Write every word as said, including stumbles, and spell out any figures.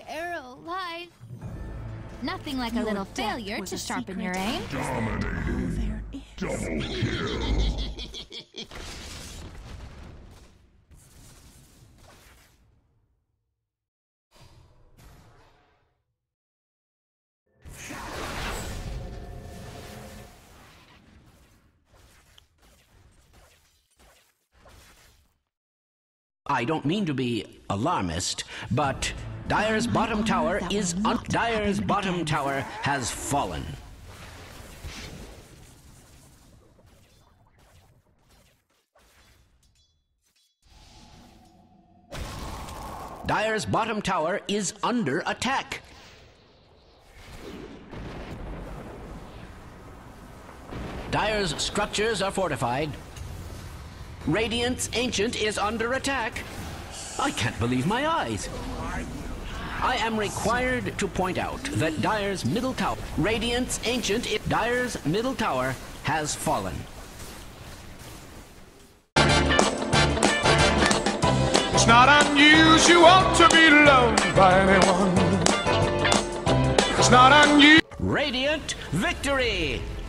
arrow alive. Nothing like a little failure to sharpen your aim. Dominating. Double kill. I don't mean to be alarmist, but Dire's bottom tower is un- Dire's bottom tower has fallen. Dire's bottom tower is under attack. Dire's structures are fortified. Radiant's Ancient is under attack. I can't believe my eyes. I am required to point out that Dire's middle tower, Radiant's Ancient, Dire's middle tower has fallen. It's not unusual to be loved by anyone. It's not unusual. Radiant victory!